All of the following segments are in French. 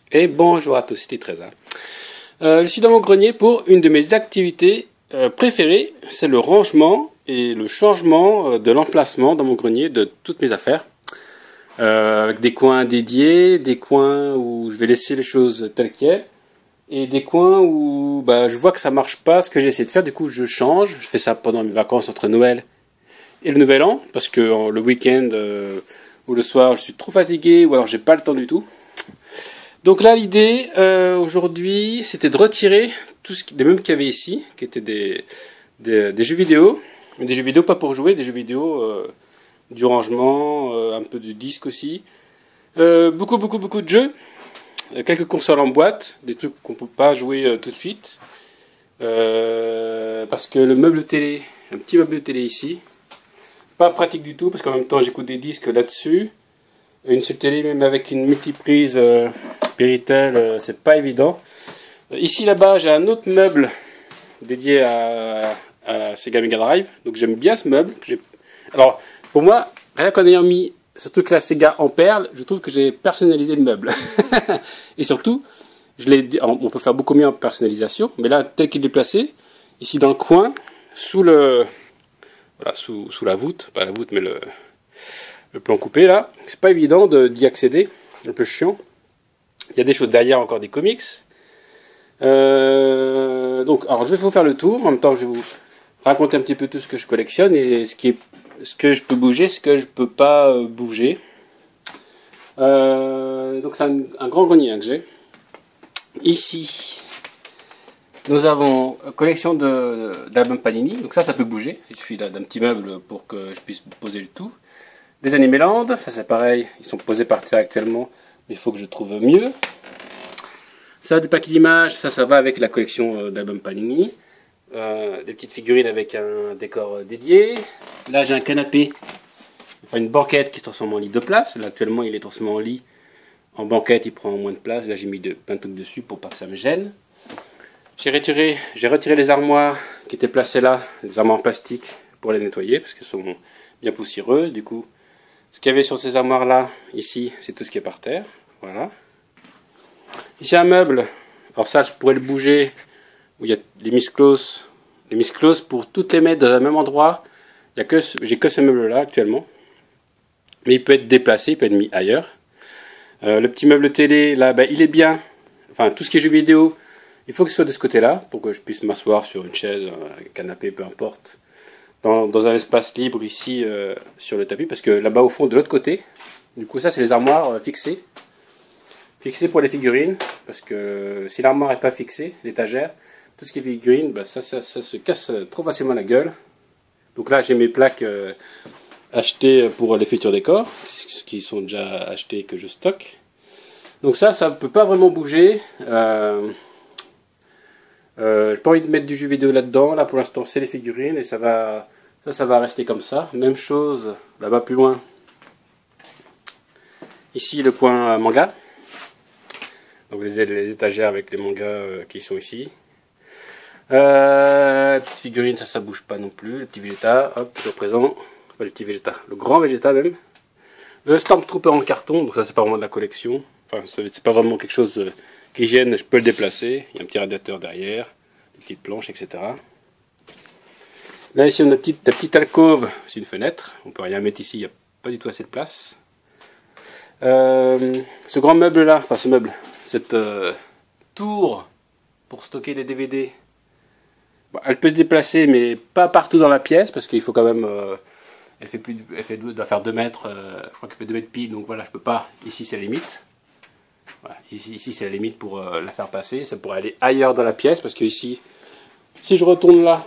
Et bonjour à tous, c'était Trésor. Je suis dans mon grenier pour une de mes activités préférées, c'est le rangement et le changement de l'emplacement dans mon grenier de toutes mes affaires. Avec des coins dédiés, des coins où je vais laisser les choses telles quelles, et des coins où je vois que ça marche pas ce que j'ai essayé de faire, du coup je change. Je fais ça pendant mes vacances entre Noël et le Nouvel An, parce que le week-end ou le soir je suis trop fatigué, ou alors j'ai pas le temps du tout. Donc là, l'idée aujourd'hui, c'était de retirer les meubles qu'il y avait ici, qui étaient des jeux vidéo. Des jeux vidéo pas pour jouer, des jeux vidéo, du rangement, un peu de disques aussi. Beaucoup de jeux. Quelques consoles en boîte, des trucs qu'on peut pas jouer tout de suite. Parce que le meuble télé, un petit meuble télé ici, pas pratique du tout, parce qu'en même temps j'écoute des disques là-dessus. Une seule télé, même avec une multiprise Péritel, c'est pas évident. Ici, là-bas, j'ai un autre meuble dédié à Sega Mega Drive. Donc j'aime bien ce meuble. Alors, pour moi, rien qu'en ayant mis ce truc-là Sega en perle, je trouve que j'ai personnalisé le meuble. Et surtout, on peut faire beaucoup mieux en personnalisation, mais là, tel qu'il est placé, ici dans le coin, sous la voûte, pas la voûte, mais le plan coupé là, c'est pas évident d'y accéder, un peu chiant. Il y a des choses derrière, encore des comics. Alors je vais vous faire le tour, en même temps je vais vous raconter un petit peu tout ce que je collectionne et ce que je peux bouger, ce que je peux pas bouger. Donc c'est un grand grenier que j'ai. Ici, nous avons une collection d'albums Panini, donc ça peut bouger, il suffit d'un petit meuble pour que je puisse poser le tout. Des Animeland, ça c'est pareil, ils sont posés par terre actuellement, mais il faut que je trouve mieux. Ça, des paquets d'images, ça va avec la collection d'albums Panini. Des petites figurines avec un décor dédié. Là j'ai un canapé, enfin une banquette qui se transforme en lit de place. Là actuellement il est transformé en lit. En banquette il prend moins de place, là j'ai mis plein de trucs dessus pour pas que ça me gêne. J'ai retiré les armoires qui étaient placées là, les armoires en plastique pour les nettoyer parce qu'elles sont bien poussiéreuses. Du coup, ce qu'il y avait sur ces armoires là, ici, c'est tout ce qui est par terre. Voilà. Ici un meuble, alors ça je pourrais le bouger, où il y a les misclos. Les misclos, pour toutes les mettre dans un même endroit, j'ai que ce meuble là actuellement. Mais il peut être déplacé, il peut être mis ailleurs. Le petit meuble télé là, il est bien. Enfin tout ce qui est jeux vidéo, il faut que ce soit de ce côté là, pour que je puisse m'asseoir sur une chaise, un canapé, peu importe. Dans un espace libre ici sur le tapis, parce que là-bas au fond de l'autre côté, du coup ça c'est les armoires fixées pour les figurines, parce que si l'armoire n'est pas fixée, l'étagère, tout ce qui est figurines, ça se casse trop facilement la gueule. Donc là j'ai mes plaques achetées pour les futurs décors, qui sont déjà achetées que je stocke. Donc ça ne peut pas vraiment bouger. J'ai pas envie de mettre du jeu vidéo là-dedans. Là pour l'instant c'est les figurines et ça va rester comme ça. Même chose là-bas plus loin. Ici le coin manga. Donc les étagères avec les mangas qui sont ici. Petite figurine, ça bouge pas non plus. Le petit Vegeta, hop, toujours présent. Enfin le petit Vegeta, le grand Vegeta même. Le Stormtrooper en carton, donc ça c'est pas vraiment de la collection. Enfin c'est pas vraiment quelque chose qui gêne, je peux le déplacer. Il y a un petit radiateur derrière, des petites planches, etc. Là ici on a la petite alcôve, c'est une fenêtre. On peut rien mettre ici, il n'y a pas du tout assez de place. Ce grand meuble là, enfin ce meuble, cette tour pour stocker des DVD, elle peut se déplacer mais pas partout dans la pièce parce qu'il faut quand même, elle doit faire 2 mètres, je crois qu'elle fait 2 mètres pile, donc voilà je peux pas, ici c'est la limite. Voilà, ici c'est la limite pour la faire passer, ça pourrait aller ailleurs dans la pièce parce que ici, si je retourne là,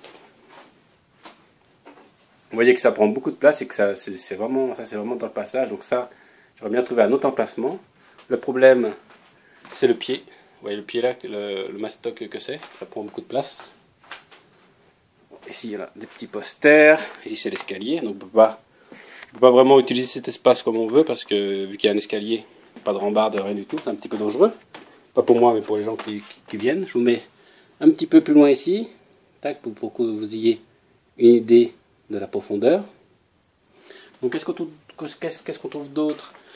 vous voyez que ça prend beaucoup de place et que ça c'est vraiment dans le passage, donc ça j'aurais bien trouvé un autre emplacement. Le problème, c'est le pied. Vous voyez le pied là, le mastoc que c'est, ça prend beaucoup de place. Ici, il y a des petits posters. Ici, c'est l'escalier. Donc, on ne peut pas vraiment utiliser cet espace comme on veut parce que, vu qu'il y a un escalier, pas de rambarde, rien du tout, c'est un petit peu dangereux. Pas pour moi, mais pour les gens qui viennent. Je vous mets un petit peu plus loin ici, tac, pour que vous ayez une idée de la profondeur. Donc, qu'est-ce qu'on trouve d'autre?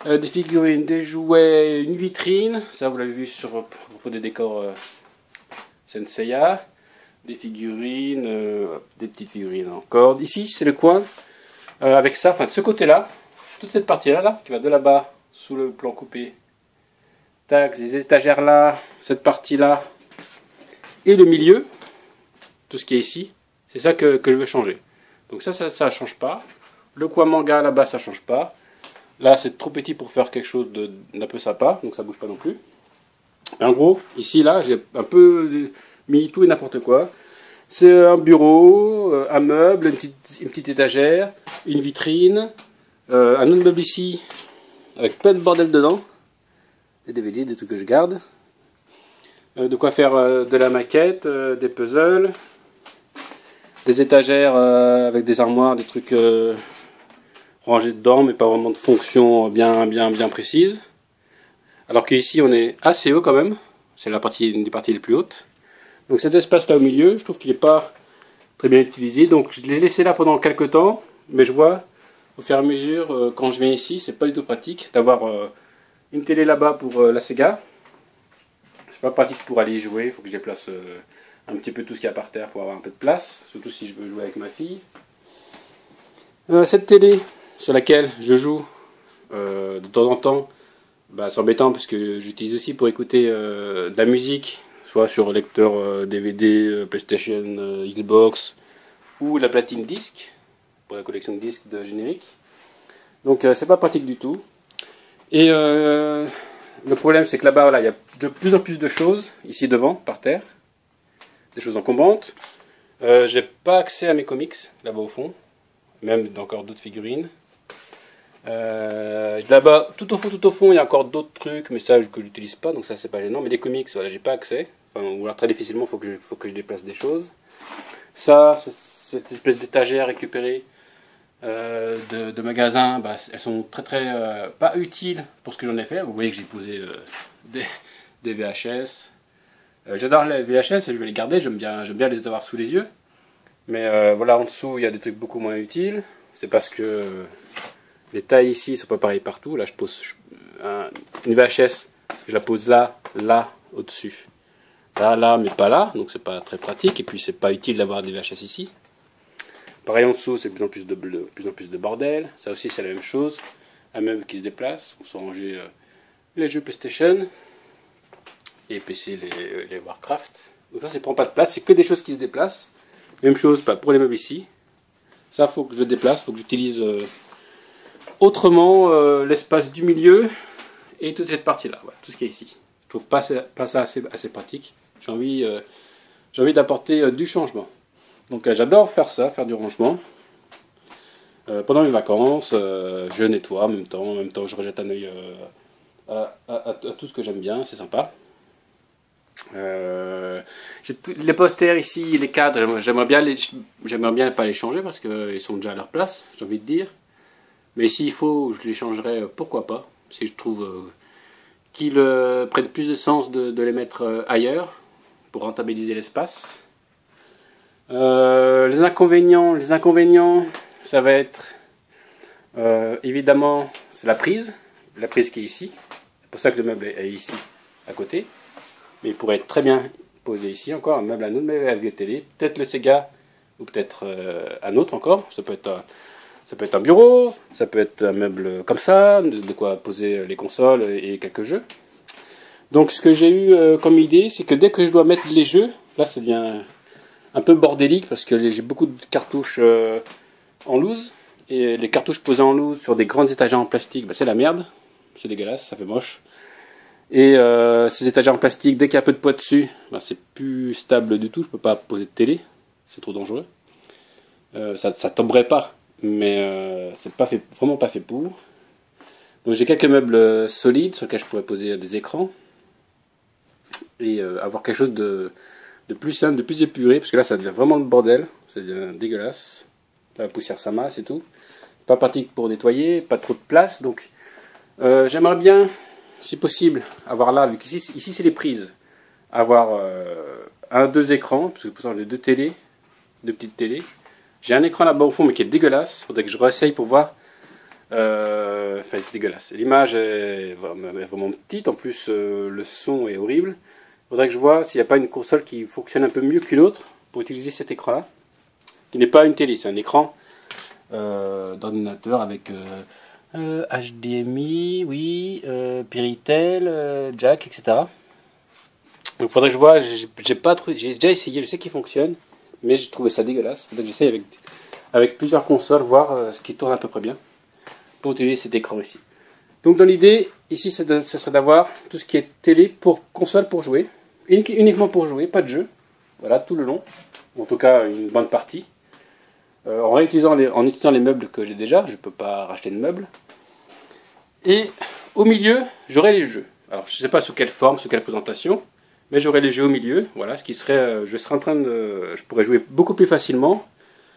Des figurines, des jouets, une vitrine. Ça, vous l'avez vu sur propos des décors Senseiya. Des figurines, des petites figurines encore. Ici, c'est le coin. Avec ça, enfin de ce côté-là, toute cette partie-là, là, qui va de là-bas, sous le plan coupé. Tac, ces étagères-là, cette partie-là, et le milieu, tout ce qui est ici, c'est ça que je veux changer. Donc ça change pas. Le coin manga là-bas, ça change pas. Là, c'est trop petit pour faire quelque chose d'un peu sympa, donc ça bouge pas non plus. En gros, ici, là, j'ai un peu mis tout et n'importe quoi. C'est un bureau, un meuble, une petite étagère, une vitrine, un autre meuble ici, avec plein de bordel dedans. Des DVD, des trucs que je garde. De quoi faire de la maquette, des puzzles, des étagères avec des armoires, des trucs rangés dedans, mais pas vraiment de fonction bien précise. Alors qu'ici on est assez haut quand même, c'est une des parties les plus hautes. Donc cet espace là au milieu, je trouve qu'il n'est pas très bien utilisé, donc je l'ai laissé là pendant quelques temps, mais je vois au fur et à mesure, quand je viens ici, c'est pas du tout pratique d'avoir une télé là-bas pour la Sega. C'est pas pratique pour aller y jouer, il faut que je déplace un petit peu tout ce qu'il y a par terre pour avoir un peu de place, surtout si je veux jouer avec ma fille. Cette télé sur laquelle je joue de temps en temps, bah, c'est embêtant parce que j'utilise aussi pour écouter de la musique, soit sur lecteur DVD, PlayStation, Xbox, ou la platine disque, pour la collection de disques de générique. Donc c'est pas pratique du tout. Et le problème c'est que là-bas, voilà, il y a de plus en plus de choses, ici devant, par terre, des choses encombrantes. J'ai pas accès à mes comics, là-bas au fond, même encore d'autres figurines. Là-bas, tout au fond, il y a encore d'autres trucs, mais ça que j'utilise pas, donc ça c'est pas gênant. Mais les comics, voilà, j'ai pas accès. Enfin, ou alors très difficilement, faut que je déplace des choses. Ça, cette espèce d'étagère récupérée de magasins, bah, elles sont très pas utiles pour ce que j'en ai fait. Vous voyez que j'ai posé des VHS. J'adore les VHS et je vais les garder. J'aime bien les avoir sous les yeux. Mais voilà, en dessous, il y a des trucs beaucoup moins utiles. C'est parce que les tailles ici sont pas pareilles partout. Là, je pose une VHS, je la pose là, au-dessus. Là, mais pas là, donc c'est pas très pratique. Et puis, c'est pas utile d'avoir des VHS ici. Pareil en dessous, c'est de plus en plus de bordel. Ça aussi, c'est la même chose. Un meuble qui se déplace. On s'est rangé les jeux PlayStation et PC, les Warcraft. Donc ça prend pas de place. C'est que des choses qui se déplacent. Même chose pour les meubles ici. Ça, faut que je déplace. Faut que j'utilise autrement l'espace du milieu et toute cette partie-là. Voilà, tout ce qui est ici. Je trouve pas ça assez pratique. J'ai envie d'apporter du changement. Donc j'adore faire ça, faire du rangement. Pendant mes vacances, je nettoie en même temps je rejette un œil à tout ce que j'aime bien, c'est sympa. Les posters ici, les cadres, j'aimerais bien pas les changer parce qu'ils sont déjà à leur place, j'ai envie de dire. Mais s'il faut, je les changerai, pourquoi pas. Si je trouve qu'ils prennent plus de sens de les mettre ailleurs pour rentabiliser l'espace. Les inconvénients, ça va être évidemment c'est la prise qui est ici. C'est pour ça que le meuble est ici à côté. Mais il pourrait être très bien posé ici encore, un autre meuble avec des télé, peut-être le Sega ou peut-être un autre encore. Ça peut être un bureau, ça peut être un meuble comme ça, de quoi poser les consoles et quelques jeux. Donc ce que j'ai eu comme idée, c'est que dès que je dois mettre les jeux, là ça devient un peu bordélique parce que j'ai beaucoup de cartouches en loose. Et les cartouches posées en loose sur des grandes étagères en plastique, bah, c'est la merde. C'est dégueulasse, ça fait moche. Et ces étagères en plastique, dès qu'il y a un peu de poids dessus, bah, c'est plus stable du tout. Je peux pas poser de télé, c'est trop dangereux. Ça tomberait pas, mais c'est vraiment pas fait pour. Donc j'ai quelques meubles solides sur lesquels je pourrais poser des écrans et avoir quelque chose de plus simple, de plus épuré, parce que là ça devient vraiment le bordel, ça devient dégueulasse. La poussière s'amasse et tout. Pas pratique pour nettoyer, pas trop de place, donc j'aimerais bien, si possible, avoir là, vu qu'ici ici c'est les prises, avoir deux écrans, parce que pour ça j'ai deux petites télés. J'ai un écran là-bas au fond, mais qui est dégueulasse, faudrait que je réessaye pour voir Enfin, c'est dégueulasse. L'image est vraiment petite, en plus le son est horrible. Il faudrait que je vois s'il n'y a pas une console qui fonctionne un peu mieux qu'une autre pour utiliser cet écran-là, qui n'est pas une télé, c'est un écran d'ordinateur avec HDMI, oui, Péritel, jack, etc. Donc il faudrait que je vois, j'ai pas trouvé, j'ai déjà essayé, je sais qu'il fonctionne, mais j'ai trouvé ça dégueulasse. Faudrait que j'essaye avec plusieurs consoles, voir ce qui tourne à peu près bien, pour utiliser cet écran ici. Donc dans l'idée, ici, ça serait d'avoir tout ce qui est télé pour console pour jouer, uniquement pour jouer, pas de jeu, voilà, tout le long, en tout cas une bonne partie. En utilisant les meubles que j'ai déjà, je ne peux pas racheter de meubles. Et au milieu, j'aurai les jeux. Alors je ne sais pas sous quelle forme, sous quelle présentation, mais j'aurai les jeux au milieu. Voilà, ce qui serait, je pourrais jouer beaucoup plus facilement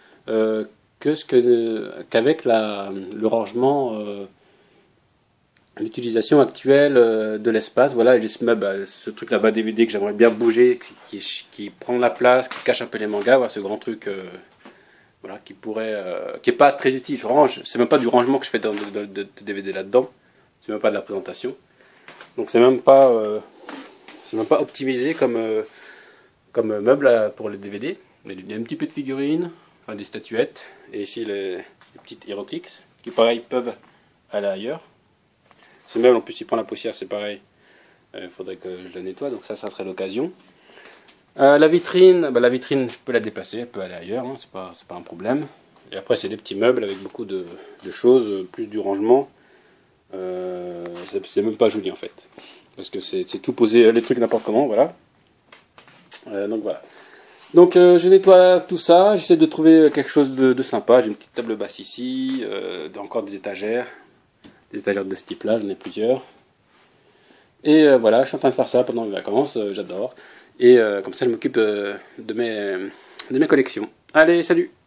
qu'avec le rangement, l'utilisation actuelle de l'espace. Voilà, j'ai ce meuble, ce truc là-bas DVD que j'aimerais bien bouger, qui prend la place, qui cache un peu les mangas. Voilà, ce grand truc. Voilà, qui est pas très utile. Je range, c'est même pas du rangement que je fais de DVD là-dedans. C'est même pas de la présentation. Donc c'est même pas optimisé comme meuble pour les DVD. Il y a un petit peu de figurines, enfin des statuettes, et ici les petites Heroclix, qui pareil peuvent aller ailleurs. Ce meuble en plus il prend la poussière, c'est pareil. Il faudrait que je la nettoie, donc ça serait l'occasion. La vitrine, je peux la déplacer, elle peut aller ailleurs, hein, c'est pas un problème. Et après, c'est des petits meubles avec beaucoup de choses, plus du rangement. C'est même pas joli en fait, parce que c'est tout posé, les trucs n'importe comment, voilà. Donc voilà. Donc je nettoie tout ça, j'essaie de trouver quelque chose de sympa. J'ai une petite table basse ici, encore des étagères de ce type-là, j'en ai plusieurs. Et voilà, je suis en train de faire ça pendant les vacances, j'adore. Et comme ça, je m'occupe de mes collections. Allez, salut!